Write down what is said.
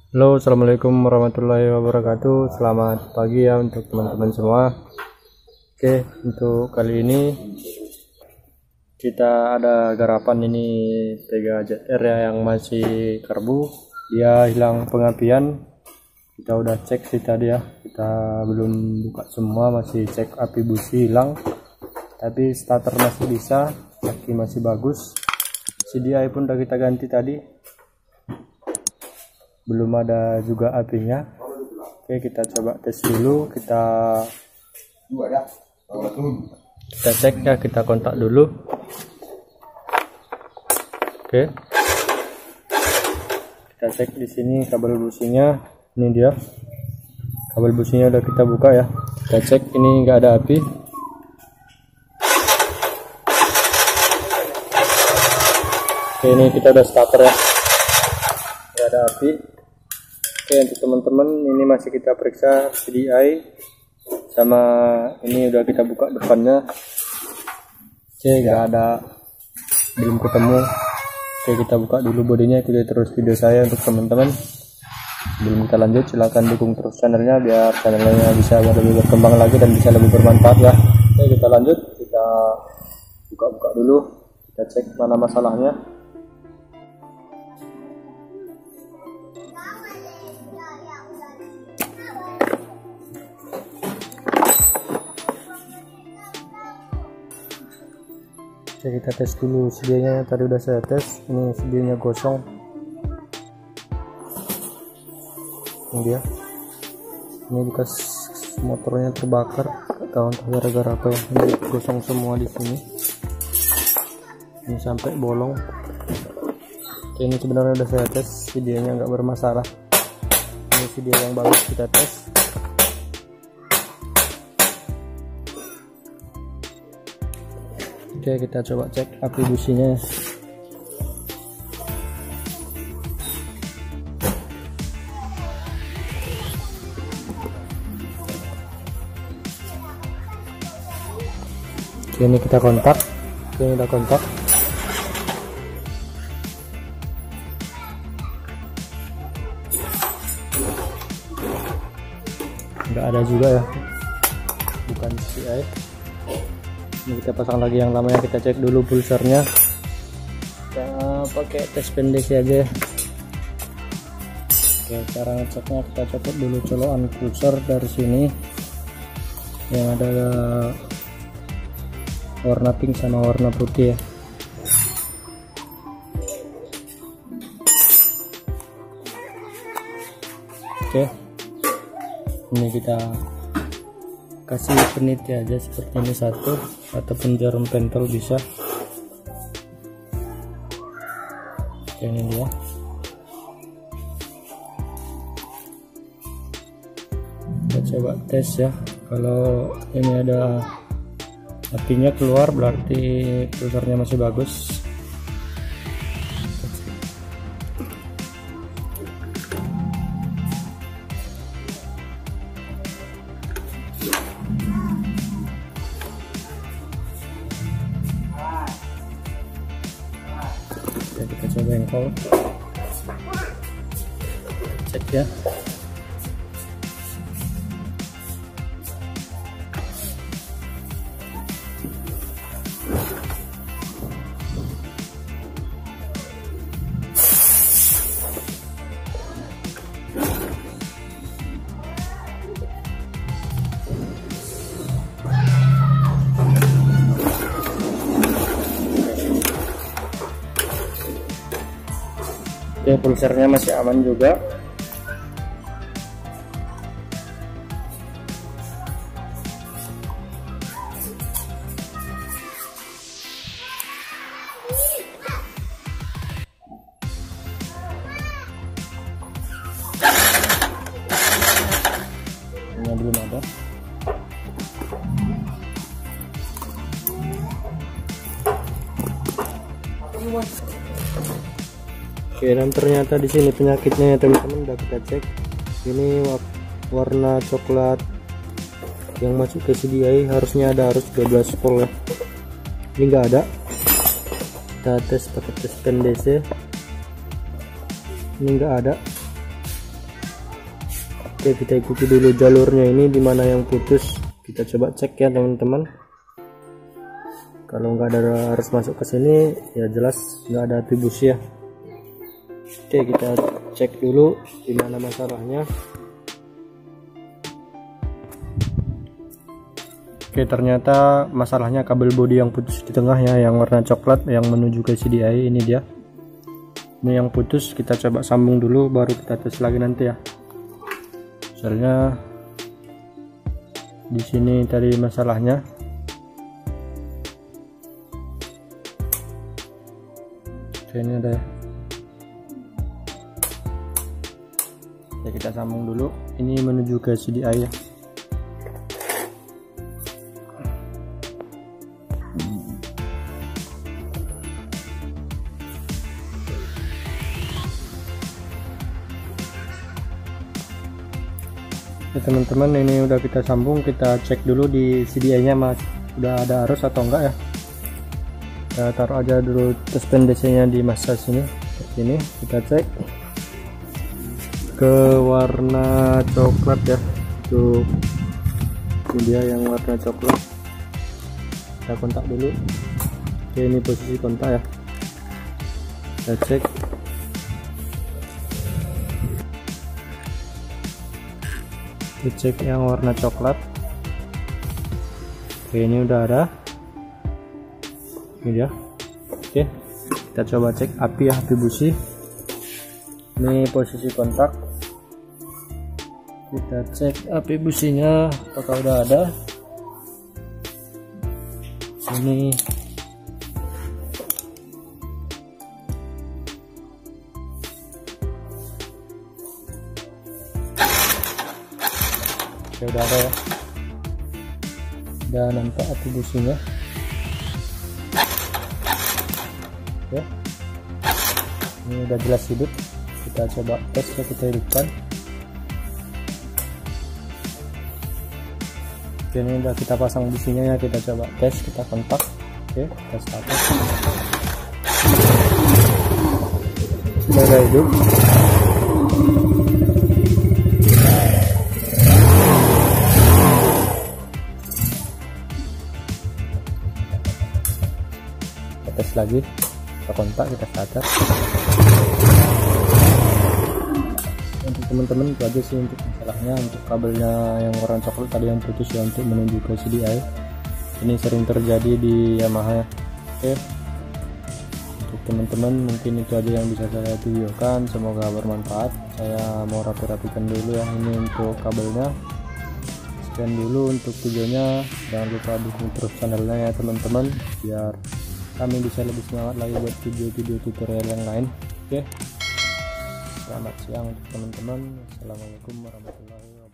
Halo, assalamualaikum warahmatullahi wabarakatuh. Selamat pagi ya untuk teman-teman semua. Oke, untuk kali ini kita ada garapan ini Pega ZR ya, yang masih karbu. Dia hilang pengapian. Kita udah cek sih tadi ya. Kita belum buka semua, masih cek api busi hilang. Tapi starter masih bisa, aki masih bagus. CDI pun udah kita ganti tadi. Belum ada juga apinya. Oke, kita coba tes dulu. Kita cek ya, kita kontak dulu. Oke, kita cek di sini kabel businya. Ini dia kabel businya, udah kita buka ya. Kita cek, ini nggak ada api. Oke, ini kita udah starter ya, nggak ada api. Oke, untuk teman-teman ini masih kita periksa CDI sama ini udah kita buka depannya. Oke, nggak ada, belum ketemu. Oke, kita buka dulu bodinya. Ikuti terus video saya untuk teman-teman. Sebelum kita lanjut, silahkan dukung terus channelnya biar channelnya bisa lebih berkembang lagi dan bisa lebih bermanfaat ya. Oke, kita lanjut, kita buka-buka dulu, kita cek mana masalahnya. Oke, kita tes dulu sedianya. Tadi udah saya tes, ini sedianya gosong. Ini dia, ini bekas motornya terbakar, gak tahu entah gara-gara apa ya. Ini gosong semua di sini, ini sampai bolong. Oke, ini sebenarnya udah saya tes, sedianya nggak bermasalah. Ini sedia yang bagus, kita tes. Oke, kita coba cek api businya. Oke, ini kita kontak. Oke, ini udah kontak. Nggak ada juga ya, bukan CI. Ini kita pasang lagi yang lamanya. Kita cek dulu pulsernya, kita pakai tes pendek aja. Oke, cara ngeceknya kita copot dulu colokan pulser dari sini yang ada warna pink sama warna putih ya. Oke, ini kita kasih peniti aja seperti ini satu, ataupun jarum pentel bisa. Oke, ini dia. Kita coba tes ya. Kalau ini ada apinya keluar, berarti pulsernya masih bagus. Oke, kita coba engkol, cek ya. Oke, pulsernya masih aman juga. Ini belum ada. Oke, dan ternyata di sini penyakitnya ya teman-teman, udah kita cek. Ini warna coklat yang masuk ke CDI harusnya ada, harus 12 volt ya. Ini nggak ada. Kita tes pakai tes pen DC. Ini nggak ada. Oke, kita ikuti dulu jalurnya ini, dimana yang putus kita coba cek ya teman-teman. Kalau nggak ada harus masuk ke sini ya jelas nggak ada api busi ya. Oke, kita cek dulu dimana masalahnya. Oke, ternyata masalahnya kabel bodi yang putus di tengahnya, yang warna coklat yang menuju ke CDI. Ini dia, ini yang putus. Kita coba sambung dulu baru kita tes lagi nanti ya. Soalnya di sini tadi masalahnya. Oke, ini ada ya. Oke, kita sambung dulu. Ini menuju ke CDI ya. Oke teman-teman, ini udah kita sambung. Kita cek dulu di CDI nya mas udah ada arus atau enggak ya. Kita taruh aja dulu tespen DC nya di masa sini seperti ini. Kita cek ke warna coklat ya, untuk ini dia yang warna coklat. Kita kontak dulu. Oke, ini posisi kontak ya. Kita cek. Kita cek yang warna coklat. Oke, ini udah ada. Ini dia. Oke, kita coba cek api ya, api busi. Ini posisi kontak. Kita cek api businya apakah udah ada. Ini oke, udah ada ya, udah nampak api businya. Oke, ini udah jelas hidup. Kita coba tes ya, kita hidupkan. Oke, ini udah kita pasang businya ya, kita coba tes, kita kontak. Oke, kita start. Sudah ada hidup. Kita tes lagi, kita kontak, kita starter. Untuk teman-teman itu aja sih untuk masalahnya, untuk kabelnya yang warna coklat tadi yang putus ya, untuk menuju ke CDI. Ini sering terjadi di Yamaha ya. Oke, untuk teman-teman mungkin itu aja yang bisa saya videokan, semoga bermanfaat. Saya mau rapi-rapikan dulu ya ini untuk kabelnya. Sekian dulu untuk videonya, jangan lupa dukung terus channelnya ya teman-teman, biar kami bisa lebih semangat lagi buat video-video tutorial yang lain. Oke, selamat siang untuk teman-teman. Assalamualaikum warahmatullahi wabarakatuh.